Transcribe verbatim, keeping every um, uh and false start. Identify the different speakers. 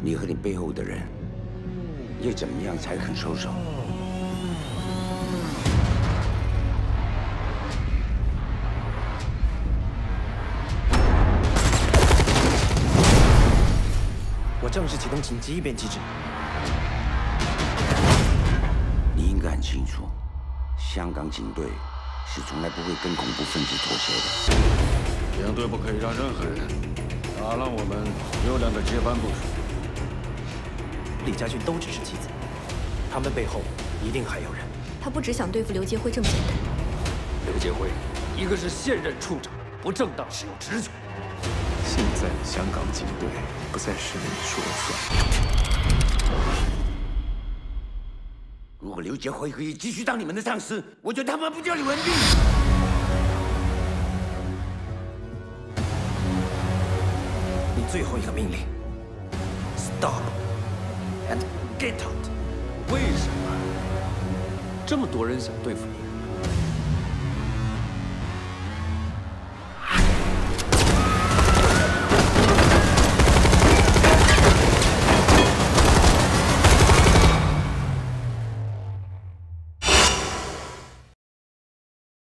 Speaker 1: 你和你背后的人要怎么样才肯收手？
Speaker 2: 我正式启动紧急应变机制。
Speaker 1: 你应该很清楚，香港警队是从来不会跟恐怖分子妥协的。
Speaker 3: 警队不可以让任何人打乱我们优良的接班部署。
Speaker 2: 李家俊都只是棋子，他们背后一定还有人。
Speaker 4: 他不只想对付刘杰辉这么简单。
Speaker 5: 刘杰辉，一个是现任处长，不正当使用职权。
Speaker 6: 现在的香港警队不再是你说了算。
Speaker 1: 如果刘杰辉可以继续当你们的上司，我就他妈不叫你文斌。
Speaker 2: 你最后一个命令 ：Stop and get out。
Speaker 5: 为什么？这么多人想对付你，